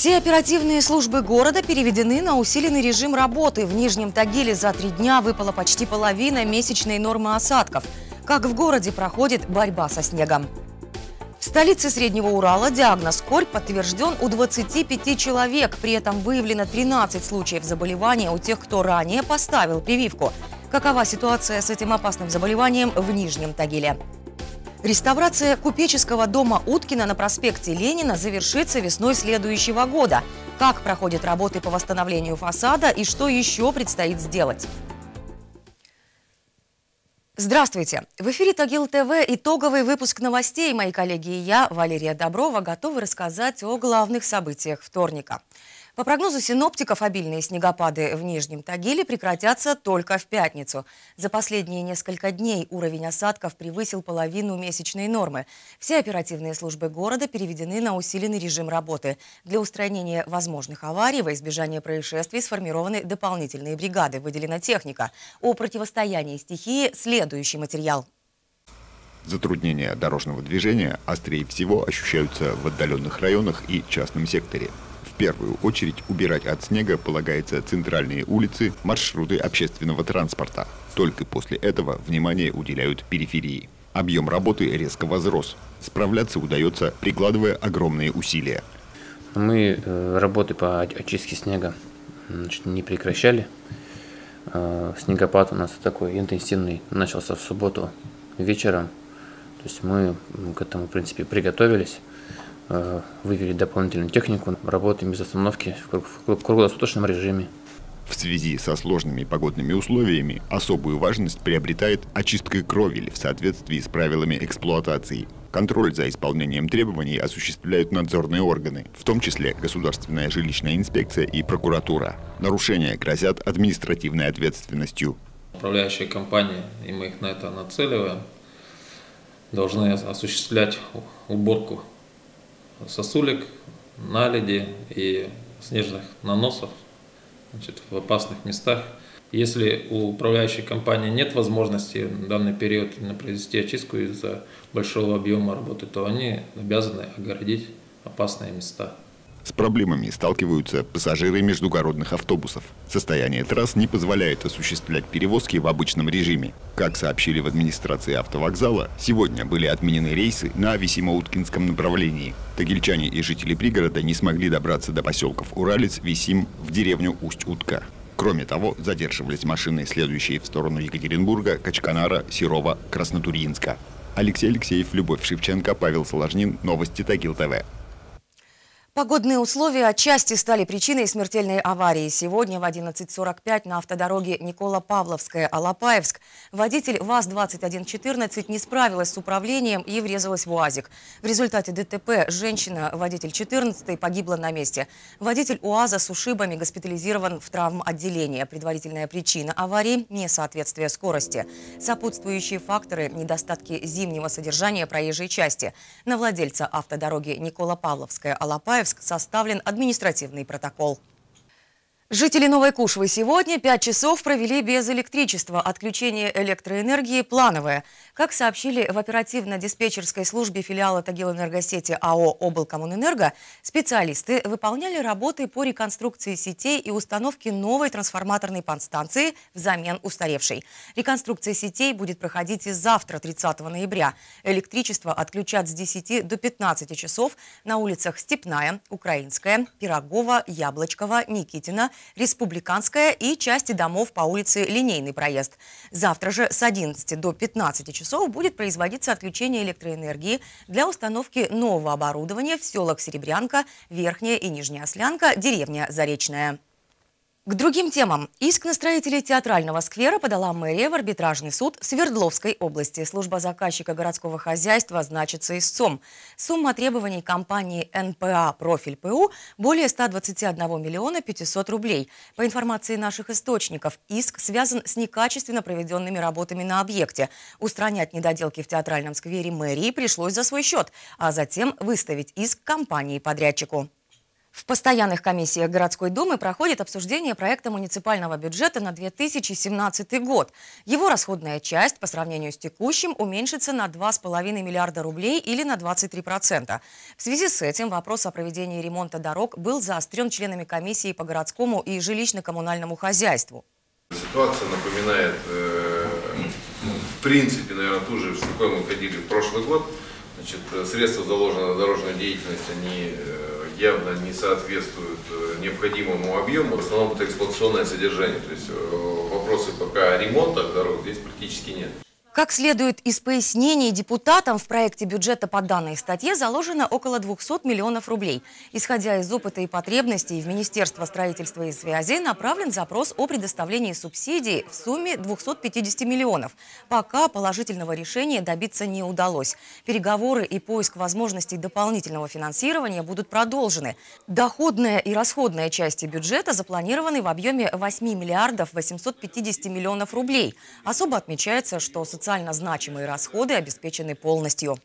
Все оперативные службы города переведены на усиленный режим работы. В Нижнем Тагиле за 3 дня выпала почти половина месячной нормы осадков. Как в городе проходит борьба со снегом? В столице Среднего Урала диагноз корь подтвержден у 25 человек. При этом выявлено 13 случаев заболевания у тех, кто ранее поставил прививку. Какова ситуация с этим опасным заболеванием в Нижнем Тагиле? Реставрация купеческого дома Уткина на проспекте Ленина завершится весной следующего года. Как проходят работы по восстановлению фасада и что еще предстоит сделать? Здравствуйте! В эфире Тагил ТВ итоговый выпуск новостей. Мои коллеги и я, Валерия Доброва, готовы рассказать о главных событиях вторника. По прогнозу синоптиков, обильные снегопады в Нижнем Тагиле прекратятся только в пятницу. За последние несколько дней уровень осадков превысил половину месячной нормы. Все оперативные службы города переведены на усиленный режим работы. Для устранения возможных аварий во избежание происшествий сформированы дополнительные бригады, выделена техника. О противостоянии стихии следующий материал. Затруднения дорожного движения острее всего ощущаются в отдаленных районах и частном секторе. В первую очередь убирать от снега полагается центральные улицы, маршруты общественного транспорта. Только после этого внимание уделяют периферии. Объем работы резко возрос. Справляться удается, прикладывая огромные усилия. Мы работы по очистке снега не прекращали. Снегопад у нас такой интенсивный начался в субботу вечером. То есть мы к этому, в принципе, приготовились. Вывели дополнительную технику, работаем без остановки в круглосуточном режиме. В связи со сложными погодными условиями особую важность приобретает очистка кровель в соответствии с правилами эксплуатации. Контроль за исполнением требований осуществляют надзорные органы, в том числе Государственная жилищная инспекция и прокуратура. Нарушения грозят административной ответственностью. Управляющие компании, и мы их на это нацеливаем, должны осуществлять уборку сосулек, наледи и снежных наносов, в опасных местах. Если у управляющей компании нет возможности в данный период провести очистку из-за большого объема работы, то они обязаны огородить опасные места. С проблемами сталкиваются пассажиры междугородных автобусов. Состояние трасс не позволяет осуществлять перевозки в обычном режиме. Как сообщили в администрации автовокзала, сегодня были отменены рейсы на Висимо-Уткинском направлении. Тагильчане и жители пригорода не смогли добраться до поселков Уралец, Висим в деревню Усть-Утка. Кроме того, задерживались машины, следующие в сторону Екатеринбурга, Качканара, Серова, Краснотурьинска. Алексей Алексеев, Любовь Шевченко, Павел Соложнин. Новости Тагил ТВ. Погодные условия отчасти стали причиной смертельной аварии. Сегодня в 11:45 на автодороге Никола-Павловская-Алапаевск водитель ВАЗ-2114 не справилась с управлением и врезалась в УАЗик. В результате ДТП женщина, водитель 14-й, погибла на месте. Водитель УАЗа с ушибами госпитализирован в травмотделение. Предварительная причина аварии – несоответствие скорости. Сопутствующие факторы – недостатки зимнего содержания проезжей части. На владельца автодороги Никола-Павловская-Алапаевск составлен административный протокол. Жители Новой Кушвы сегодня 5 часов провели без электричества. Отключение электроэнергии плановое. Как сообщили в оперативно-диспетчерской службе филиала Тагилэнергосети АО «Облкоммунэнерго», специалисты выполняли работы по реконструкции сетей и установке новой трансформаторной подстанции взамен устаревшей. Реконструкция сетей будет проходить и завтра, 30 ноября. Электричество отключат с 10 до 15 часов на улицах Степная, Украинская, Пирогова, Яблочкова, Никитина, Республиканская и части домов по улице Линейный проезд. Завтра же с 11 до 15 часов будет производиться отключение электроэнергии для установки нового оборудования в селах Серебрянка, Верхняя и Нижняя Ослянка, деревня Заречная. К другим темам. Иск на строителей театрального сквера подала мэрия в арбитражный суд Свердловской области. Служба заказчика городского хозяйства значится истцом. Сумма требований компании НПА «Профиль ПУ» более 121 миллиона 500 рублей. По информации наших источников, иск связан с некачественно проведенными работами на объекте. Устранять недоделки в театральном сквере мэрии пришлось за свой счет, а затем выставить иск компании-подрядчику. В постоянных комиссиях городской думы проходит обсуждение проекта муниципального бюджета на 2017 год. Его расходная часть по сравнению с текущим уменьшится на 2,5 миллиарда рублей или на 23%. В связи с этим вопрос о проведении ремонта дорог был заострен членами комиссии по городскому и жилищно-коммунальному хозяйству. Ситуация напоминает, в принципе, наверное, ту же, в какой мы ходили в прошлый год. Значит, средства, заложенные на дорожную деятельность, они явно не соответствуют необходимому объему. В основном это эксплуатационное содержание. То есть вопросы пока ремонта дорог здесь практически нет. Как следует из пояснений депутатам, в проекте бюджета по данной статье заложено около 200 миллионов рублей. Исходя из опыта и потребностей, в Министерство строительства и связи направлен запрос о предоставлении субсидий в сумме 250 миллионов. Пока положительного решения добиться не удалось. Переговоры и поиск возможностей дополнительного финансирования будут продолжены. Доходная и расходная части бюджета запланированы в объеме 8 миллиардов 850 миллионов рублей. Особо отмечается, что социально значимые расходы обеспечены полностью.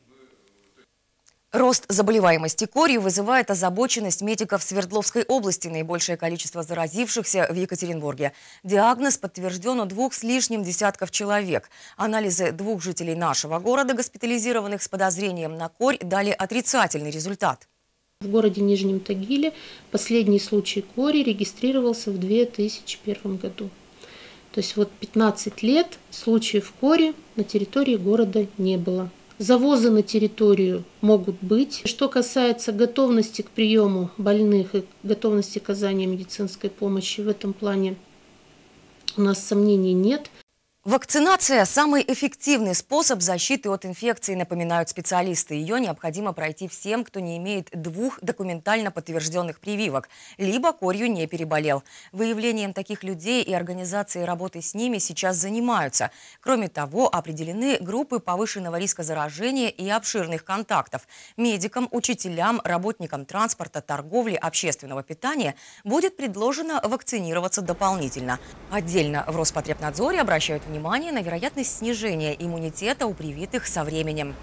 Рост заболеваемости корью вызывает озабоченность медиков Свердловской области. Наибольшее количество заразившихся в Екатеринбурге. Диагноз подтвержден у 2 с лишним десятков человек. Анализы 2 жителей нашего города, госпитализированных с подозрением на корь, дали отрицательный результат. В городе Нижнем Тагиле последний случай кори регистрировался в 2001 году. То есть вот 15 лет случаев кори на территории города не было. Завозы на территорию могут быть. Что касается готовности к приему больных и готовности к оказанию медицинской помощи, в этом плане у нас сомнений нет. Вакцинация – самый эффективный способ защиты от инфекции, напоминают специалисты. Ее необходимо пройти всем, кто не имеет 2 документально подтвержденных прививок, либо корью не переболел. Выявлением таких людей и организацией работы с ними сейчас занимаются. Кроме того, определены группы повышенного риска заражения и обширных контактов. Медикам, учителям, работникам транспорта, торговли, общественного питания будет предложено вакцинироваться дополнительно. Отдельно в Роспотребнадзоре обращают внимание на вероятность снижения иммунитета у привитых со временем.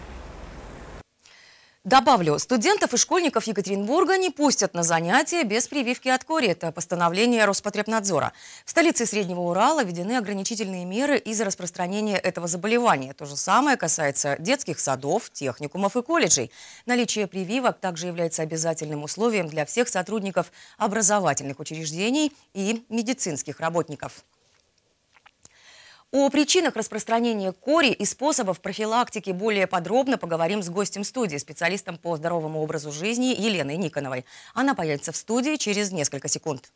Добавлю, студентов и школьников Екатеринбурга не пустят на занятия без прививки от кори. Это постановление Роспотребнадзора. В столице Среднего Урала введены ограничительные меры из-за распространения этого заболевания. То же самое касается детских садов, техникумов и колледжей. Наличие прививок также является обязательным условием для всех сотрудников образовательных учреждений и медицинских работников. О причинах распространения кори и способов профилактики более подробно поговорим с гостем студии, специалистом по здоровому образу жизни Еленой Никоновой. Она появится в студии через несколько секунд.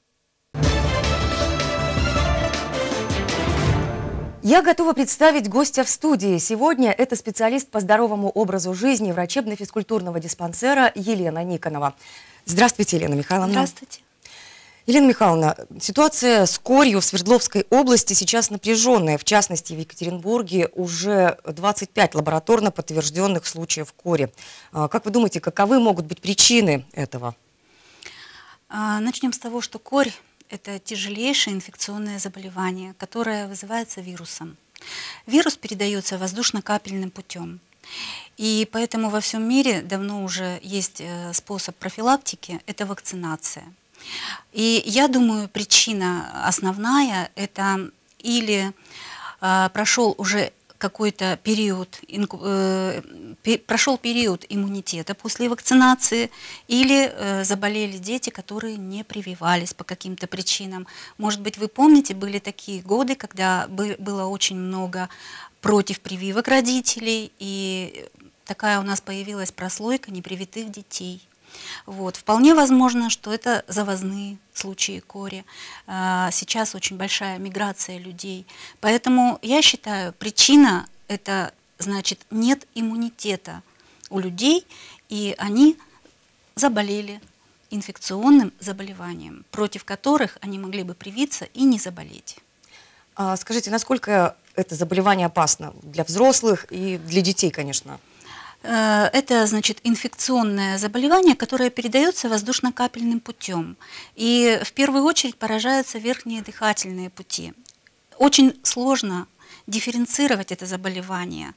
Я готова представить гостя в студии. Сегодня это специалист по здоровому образу жизни врачебно-физкультурного диспансера Елена Никонова. Здравствуйте, Елена Михайловна. Здравствуйте. Елена Михайловна, ситуация с корью в Свердловской области сейчас напряженная. В частности, в Екатеринбурге уже 25 лабораторно подтвержденных случаев кори. Как вы думаете, каковы могут быть причины этого? Начнем с того, что корь – это тяжелейшее инфекционное заболевание, которое вызывается вирусом. Вирус передается воздушно-капельным путем. И поэтому во всем мире давно уже есть способ профилактики – это вакцинация. И я думаю, причина основная – это или прошел уже какой-то период, прошел период иммунитета после вакцинации, или заболели дети, которые не прививались по каким-то причинам. Может быть, вы помните, были такие годы, когда было очень много против прививок родителей, и такая у нас появилась прослойка непривитых детей. Вот. Вполне возможно, что это завозные случаи кори. Сейчас очень большая миграция людей. Поэтому я считаю, причина – это значит нет иммунитета у людей, и они заболели инфекционным заболеванием, против которых они могли бы привиться и не заболеть. Скажите, насколько это заболевание опасно для взрослых и для детей, конечно? Это, значит, инфекционное заболевание, которое передается воздушно-капельным путем. И в первую очередь поражаются верхние дыхательные пути. Очень сложно дифференцировать это заболевание,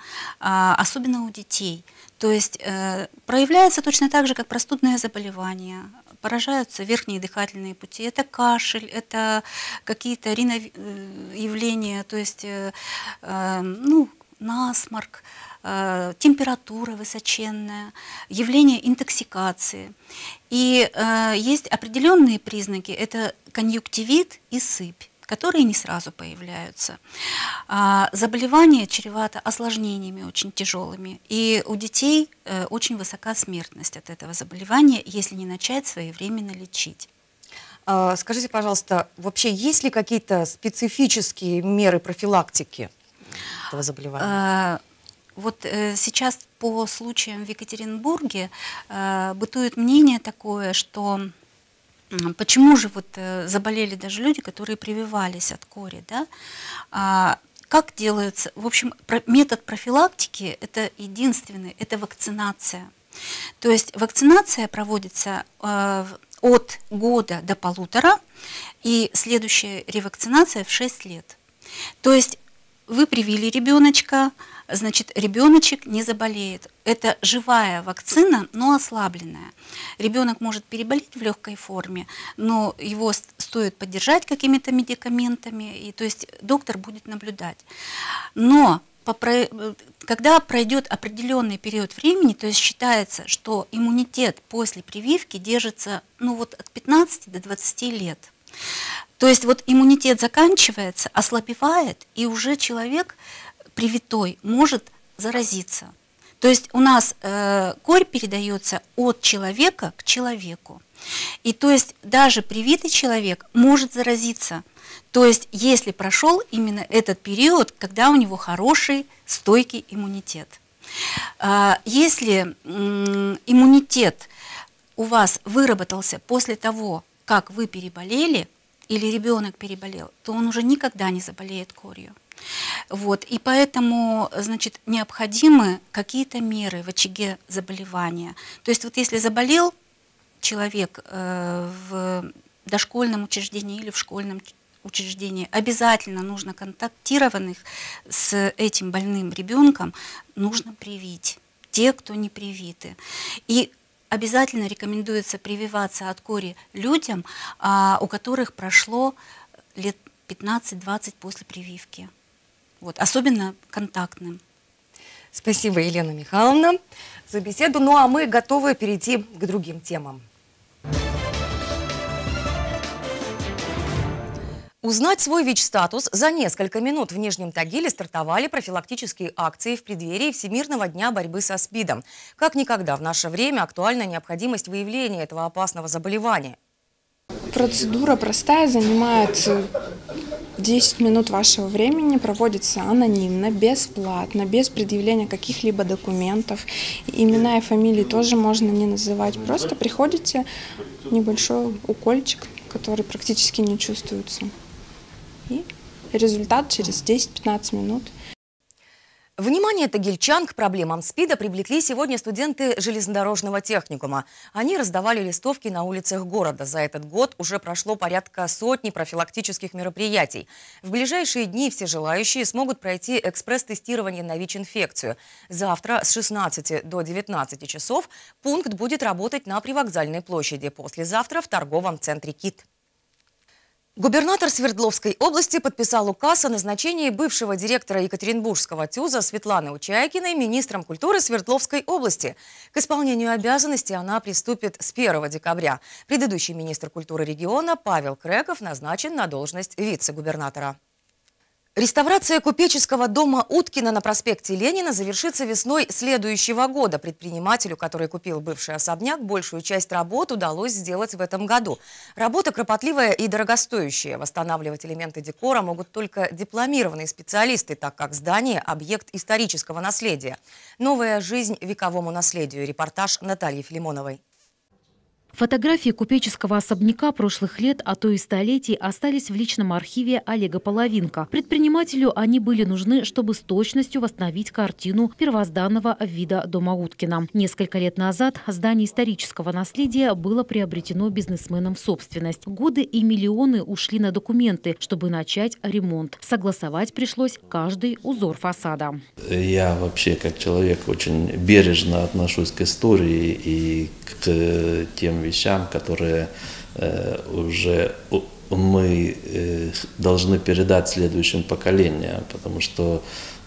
особенно у детей. То есть проявляется точно так же, как простудное заболевание, поражаются верхние дыхательные пути. Это кашель, это какие-то риноявления, то есть насморк, температура высоченная, явление интоксикации. И есть определенные признаки, это конъюнктивит и сыпь, которые не сразу появляются. Заболевание чревато осложнениями очень тяжелыми, и у детей очень высока смертность от этого заболевания, если не начать своевременно лечить. Скажите, пожалуйста, вообще есть ли какие-то специфические меры профилактики этого заболевания? Вот сейчас по случаям в Екатеринбурге бытует мнение такое, что почему же вот заболели даже люди, которые прививались от кори, да? Как делается? В общем, метод профилактики это единственный, это вакцинация. То есть вакцинация проводится от года до 1,5, и следующая ревакцинация в 6 лет. То есть вы привили ребеночка, значит, ребеночек не заболеет. Это живая вакцина, но ослабленная. Ребенок может переболеть в легкой форме, но его стоит поддержать какими-то медикаментами, и то есть доктор будет наблюдать. Но когда пройдет определенный период времени, то есть считается, что иммунитет после прививки держится от 15 до 20 лет. То есть вот иммунитет заканчивается, ослабевает, и уже человек привитой может заразиться. То есть у нас корь передается от человека к человеку. И то есть даже привитый человек может заразиться. То есть если прошел именно этот период, когда у него хороший, стойкий иммунитет. Если иммунитет у вас выработался после того, как вы переболели, или ребенок переболел, то он уже никогда не заболеет корью. Вот, и поэтому, значит, необходимы какие-то меры в очаге заболевания. То есть вот если заболел человек в дошкольном учреждении или в школьном учреждении, обязательно нужно контактированных с этим больным ребенком нужно привить, те, кто не привиты. И обязательно рекомендуется прививаться от кори людям, у которых прошло лет 15-20 после прививки. Вот, особенно контактным. Спасибо, Елена Михайловна, за беседу. Ну а мы готовы перейти к другим темам. Узнать свой ВИЧ-статус за несколько минут в Нижнем Тагиле стартовали профилактические акции в преддверии Всемирного дня борьбы со СПИДом. Как никогда в наше время актуальна необходимость выявления этого опасного заболевания. Процедура простая, занимает 10 минут вашего времени, проводится анонимно, бесплатно, без предъявления каких-либо документов. Имена и фамилии тоже можно не называть. Просто приходите, небольшой укольчик, который практически не чувствуется. И результат через 10-15 минут. Внимание тагильчан к проблемам СПИДа привлекли сегодня студенты железнодорожного техникума. Они раздавали листовки на улицах города. За этот год уже прошло порядка сотни профилактических мероприятий. В ближайшие дни все желающие смогут пройти экспресс-тестирование на ВИЧ-инфекцию. Завтра с 16 до 19 часов пункт будет работать на Привокзальной площади. Послезавтра в торговом центре «Кит». Губернатор Свердловской области подписал указ о назначении бывшего директора Екатеринбургского ТЮЗа Светланы Учайкиной министром культуры Свердловской области. К исполнению обязанностей она приступит с 1 декабря. Предыдущий министр культуры региона Павел Креков назначен на должность вице-губернатора. Реставрация купеческого дома Уткина на проспекте Ленина завершится весной следующего года. Предпринимателю, который купил бывший особняк, большую часть работ удалось сделать в этом году. Работа кропотливая и дорогостоящая. Восстанавливать элементы декора могут только дипломированные специалисты, так как здание – объект исторического наследия. Новая жизнь вековому наследию. Репортаж Натальи Филимоновой. Фотографии купеческого особняка прошлых лет, а то и столетий, остались в личном архиве Олега Половинка. Предпринимателю они были нужны, чтобы с точностью восстановить картину первозданного вида дома Уткина. Несколько лет назад здание исторического наследия было приобретено бизнесменом в собственность. Годы и миллионы ушли на документы, чтобы начать ремонт. Согласовать пришлось каждый узор фасада. Я вообще как человек очень бережно отношусь к истории и к тем вещам, которые уже мы должны передать следующим поколениям, потому что,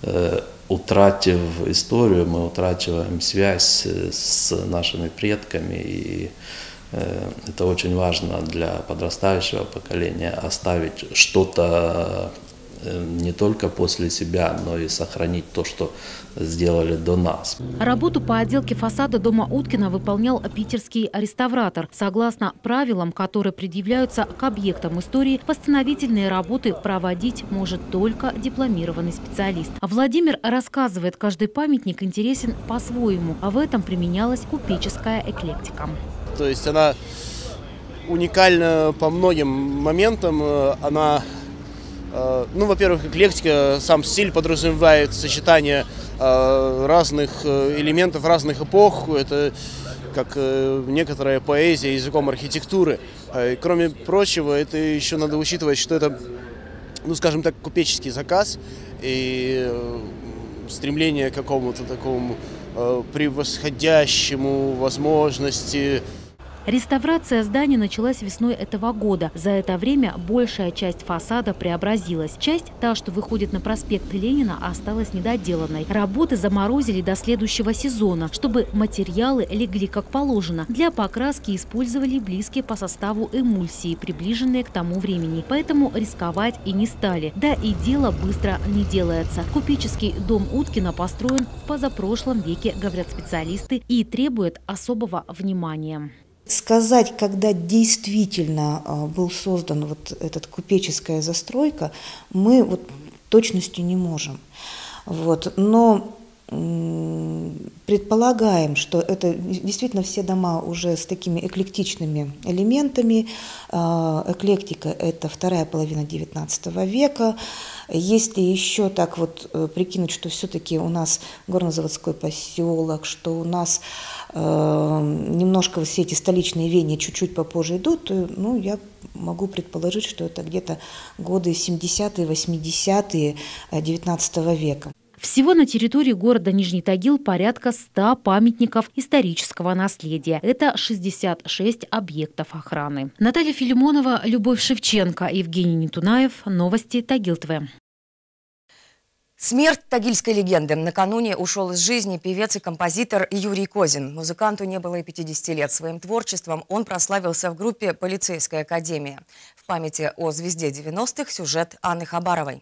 утратив историю, мы утрачиваем связь с нашими предками, и это очень важно для подрастающего поколения оставить что-то не только после себя, но и сохранить то, что сделали до нас. Работу по отделке фасада дома Уткина выполнял питерский реставратор. Согласно правилам, которые предъявляются к объектам истории, восстановительные работы проводить может только дипломированный специалист. Владимир рассказывает, каждый памятник интересен по-своему, а в этом применялась купеческая эклектика. То есть она уникальна по многим моментам. Она, ну, во-первых, эклектика, сам стиль подразумевает сочетание разных элементов, разных эпох. Это как некоторая поэзия языком архитектуры. Кроме прочего, это еще надо учитывать, что это, ну, скажем так, купеческий заказ и стремление к какому-то такому превосходящему возможности. Реставрация здания началась весной этого года. За это время большая часть фасада преобразилась. Часть, та, что выходит на проспект Ленина, осталась недоделанной. Работы заморозили до следующего сезона, чтобы материалы легли как положено. Для покраски использовали близкие по составу эмульсии, приближенные к тому времени. Поэтому рисковать и не стали. Да и дело быстро не делается. Купеческий дом Уткина построен в позапрошлом веке, говорят специалисты, и требует особого внимания. Сказать, когда действительно был создан вот эта купеческая застройка, мы вот точностью не можем. Вот. Но предполагаем, что это действительно все дома уже с такими эклектичными элементами. Эклектика – это вторая половина XIX века. Если еще так вот прикинуть, что все-таки у нас горнозаводской поселок, что у нас немножко все эти столичные веяния чуть-чуть попозже идут, то, ну, я могу предположить, что это где-то годы 70-е, 80-е XIX века. Всего на территории города Нижний Тагил порядка 100 памятников исторического наследия. Это 66 объектов охраны. Наталья Филимонова, Любовь Шевченко, Евгений Нетунаев. Новости Тагил ТВ. Смерть тагильской легенды. Накануне ушел из жизни певец и композитор Юрий Козин. Музыканту не было и 50 лет. Своим творчеством он прославился в группе «Полицейская академия». В памяти о звезде 90-х сюжет Анны Хабаровой.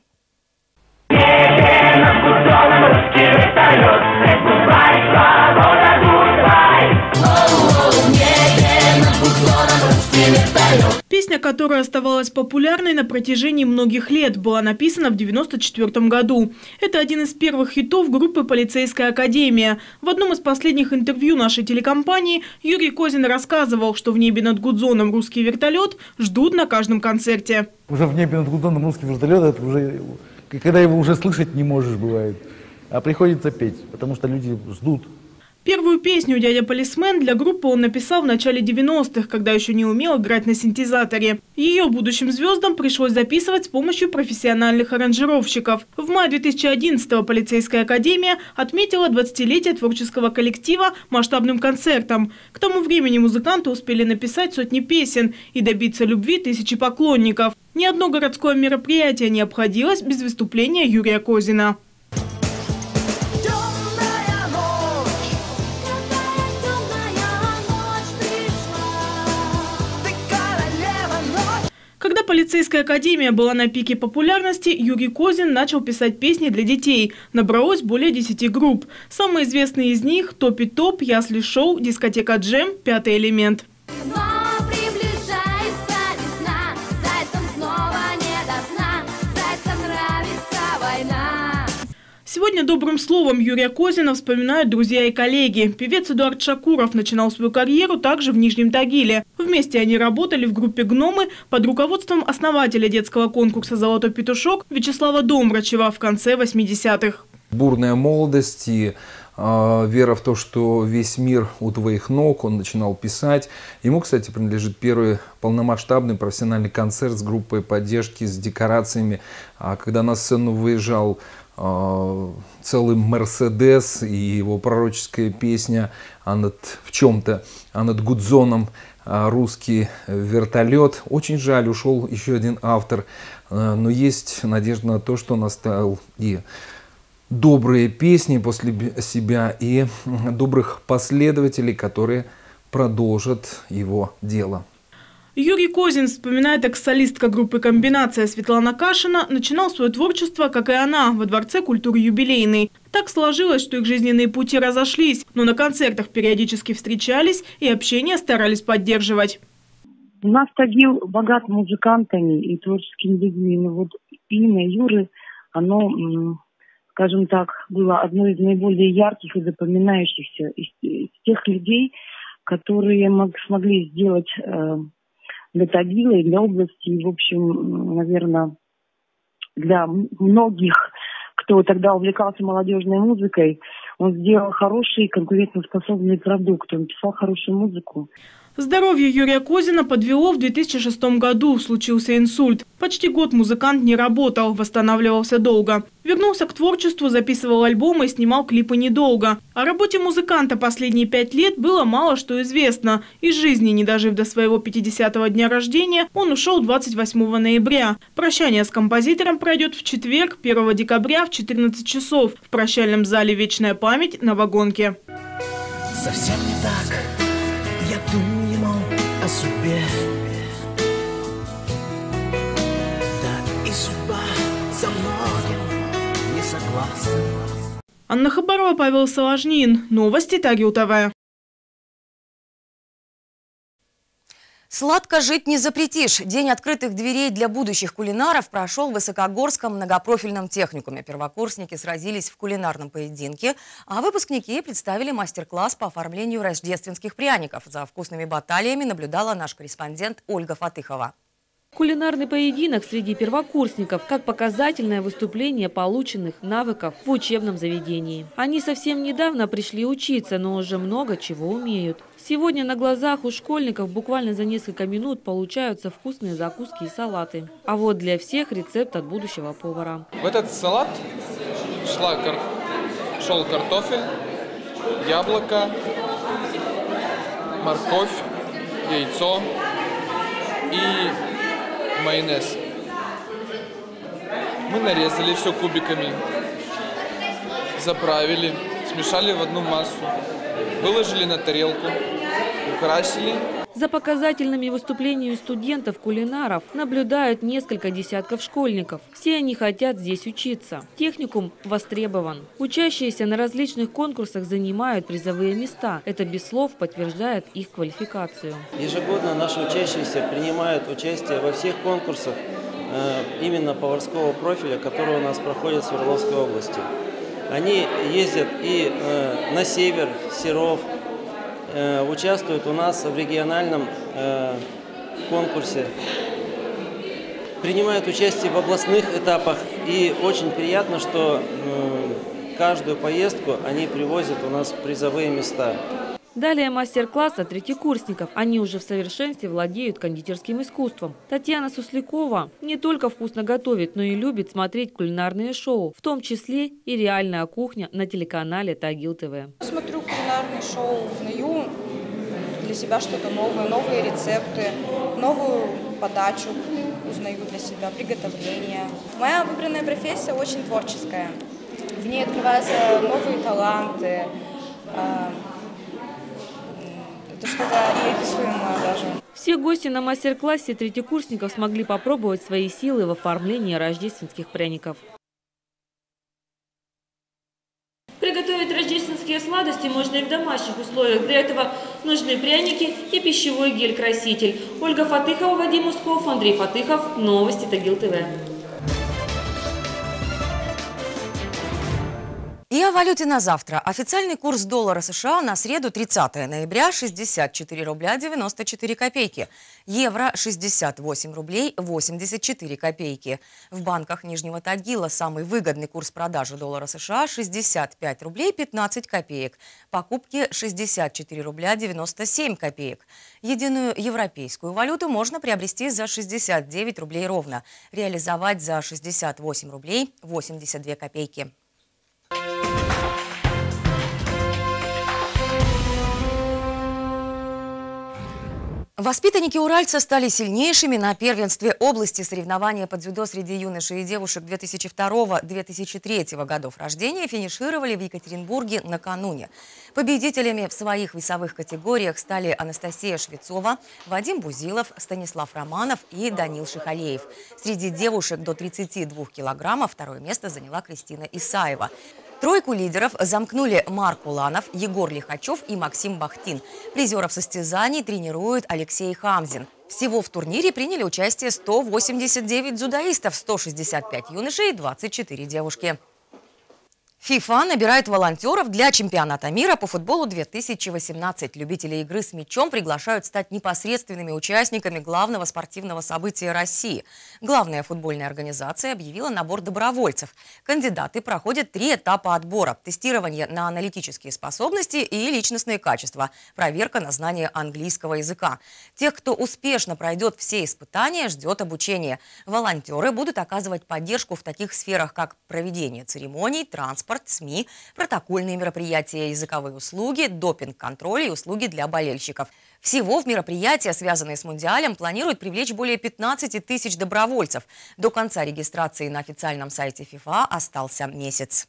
Песня, которая оставалась популярной на протяжении многих лет, была написана в 1994 году. Это один из первых хитов группы «Полицейская академия». В одном из последних интервью нашей телекомпании Юрий Козин рассказывал, что в небе над Гудзоном русский вертолет ждут на каждом концерте. Уже в небе над Гудзоном русский вертолет, это уже, когда его уже слышать не можешь, бывает. А приходится петь, потому что люди ждут. Первую песню «Дядя Полисмен» для группы он написал в начале 90-х, когда еще не умел играть на синтезаторе. Ее будущим звездам пришлось записывать с помощью профессиональных аранжировщиков. В мае 2011-го «Полицейская академия» отметила 20-летие творческого коллектива масштабным концертом. К тому времени музыканты успели написать сотни песен и добиться любви тысячи поклонников. Ни одно городское мероприятие не обходилось без выступления Юрия Козина. Когда «Полицейская академия» была на пике популярности, Юрий Козин начал писать песни для детей. Набралось более 10 групп. Самые известные из них – «Топи Топ», «Ясли Шоу», «Дискотека Джем», «Пятый элемент». Сегодня добрым словом Юрия Козина вспоминают друзья и коллеги. Певец Эдуард Шакуров начинал свою карьеру также в Нижнем Тагиле. Вместе они работали в группе «Гномы» под руководством основателя детского конкурса «Золотой петушок» Вячеслава Домрачева в конце 80-х. Бурная молодость и вера в то, что весь мир у твоих ног, он начинал писать. Ему, кстати, принадлежит первый полномасштабный профессиональный концерт с группой поддержки, с декорациями. Когда на сцену выезжал целый Мерседес и его пророческая песня в чем-то, над Гудзоном русский вертолет. Очень жаль, ушел еще один автор, но есть надежда на то, что он оставил и добрые песни после себя, и добрых последователей, которые продолжат его дело. Юрий Козин вспоминает, как солистка группы «Комбинация» Светлана Кашина начинал свое творчество, как и она, во Дворце культуры «Юбилейный». Так сложилось, что их жизненные пути разошлись, но на концертах периодически встречались и общение старались поддерживать. У нас Тагил богат музыкантами и творческими людьми. Но вот имя Юры, оно, скажем так, было одной из наиболее ярких и запоминающихся из тех людей, которые смогли сделать для Тагила и для области, и, в общем, наверное, для многих, кто тогда увлекался молодежной музыкой, он сделал хороший конкурентоспособный продукт, он писал хорошую музыку. Здоровье Юрия Козина подвело в 2006 году. Случился инсульт. Почти год музыкант не работал, восстанавливался долго. Вернулся к творчеству, записывал альбомы и снимал клипы недолго. О работе музыканта последние 5 лет было мало что известно. Из жизни, не дожив до своего 50-го дня рождения, он ушел 28 ноября. Прощание с композитором пройдет в четверг, 1 декабря в 14 часов в прощальном зале «Вечная память» на Вагонке. Совсем не так я думал о судьбе. Да и судьба со многим не согласна. Анна Хабарова, Павел Соложнин. Новости Тагил ТВ. Сладко жить не запретишь. День открытых дверей для будущих кулинаров прошел в Высокогорском многопрофильном техникуме. Первокурсники сразились в кулинарном поединке, а выпускники представили мастер-класс по оформлению рождественских пряников. За вкусными баталиями наблюдала наш корреспондент Ольга Фатыхова. Кулинарный поединок среди первокурсников как показательное выступление полученных навыков в учебном заведении. Они совсем недавно пришли учиться, но уже много чего умеют. Сегодня на глазах у школьников буквально за несколько минут получаются вкусные закуски и салаты. А вот для всех рецепт от будущего повара. В этот салат шел картофель, яблоко, морковь, яйцо и майонез. Мы нарезали все кубиками, заправили, смешали в одну массу, выложили на тарелку, украсили. За показательными выступлениями студентов-кулинаров наблюдают несколько десятков школьников. Все они хотят здесь учиться. Техникум востребован. Учащиеся на различных конкурсах занимают призовые места. Это без слов подтверждает их квалификацию. Ежегодно наши учащиеся принимают участие во всех конкурсах именно поварского профиля, которые у нас проходят в Свердловской области. Они ездят и на север, Серов, участвуют у нас в региональном конкурсе, принимают участие в областных этапах. И очень приятно, что каждую поездку они привозят у нас призовые места. Далее мастер-класс от третьекурсников. Они уже в совершенстве владеют кондитерским искусством. Татьяна Суслякова не только вкусно готовит, но и любит смотреть кулинарные шоу, в том числе и «Реальная кухня» на телеканале Тагил ТВ. Смотрю кулинарные шоу, узнаю для себя что-то новое, новые рецепты, новую подачу узнаю для себя, приготовление. Моя выбранная профессия очень творческая. В ней открываются новые таланты. Это что-то неописуемое даже. Все гости на мастер-классе третьекурсников смогли попробовать свои силы в оформлении рождественских пряников. Приготовить рождественские сладости можно и в домашних условиях. Для этого нужны пряники и пищевой гель-краситель. Ольга Фатыхова, Вадим Усков, Андрей Фатыхов. Новости Тагил ТВ. И о валюте на завтра. Официальный курс доллара США на среду 30 ноября 64 рубля 94 копейки. Евро 68 рублей 84 копейки. В банках Нижнего Тагила самый выгодный курс продажи доллара США 65 рублей 15 копеек. Покупки 64 рубля 97 копеек. Единую европейскую валюту можно приобрести за 69 рублей ровно. Реализовать за 68 рублей 82 копейки. Воспитанники Уральца стали сильнейшими на первенстве области. Соревнования по дзюдо среди юношей и девушек 2002-2003 годов рождения финишировали в Екатеринбурге накануне. Победителями в своих весовых категориях стали Анастасия Швецова, Вадим Бузилов, Станислав Романов и Данил Шихалеев. Среди девушек до 32 килограммов второе место заняла Кристина Исаева. Тройку лидеров замкнули Марк Уланов, Егор Лихачев и Максим Бахтин. Призеров состязаний тренирует Алексей Хамзин. Всего в турнире приняли участие 189 дзюдоистов, 165 юношей и 24 девушки. ФИФА набирает волонтеров для чемпионата мира по футболу 2018. Любители игры с мячом приглашают стать непосредственными участниками главного спортивного события России. Главная футбольная организация объявила набор добровольцев. Кандидаты проходят 3 этапа отбора: тестирование на аналитические способности и личностные качества, проверка на знание английского языка. Тех, кто успешно пройдет все испытания, ждет обучение. Волонтеры будут оказывать поддержку в таких сферах, как проведение церемоний, транспорт, СМИ, протокольные мероприятия, языковые услуги, допинг-контроль и услуги для болельщиков. Всего в мероприятия, связанные с Мундиалем, планируют привлечь более 15 тысяч добровольцев. До конца регистрации на официальном сайте ФИФА остался месяц.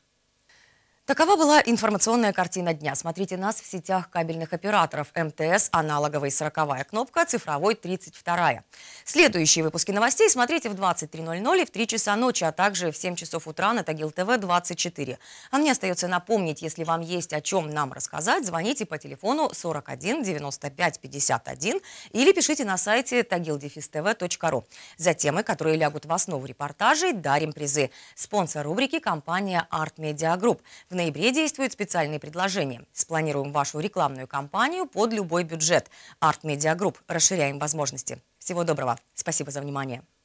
Такова была информационная картина дня. Смотрите нас в сетях кабельных операторов: МТС, аналоговый 40-я кнопка, цифровой 32-я. Следующие выпуски новостей смотрите в 23:00 и в 3 часа ночи, а также в 7 часов утра на Тагил ТВ 24. А мне остается напомнить, если вам есть о чем нам рассказать, звоните по телефону 41 95 51 или пишите на сайте tagildefistv.ru. За темы, которые лягут в основу репортажей, дарим призы. Спонсор рубрики — компания Art Media Group. В ноябре действуют специальные предложения. Спланируем вашу рекламную кампанию под любой бюджет. Art Media Group. Расширяем возможности. Всего доброго. Спасибо за внимание.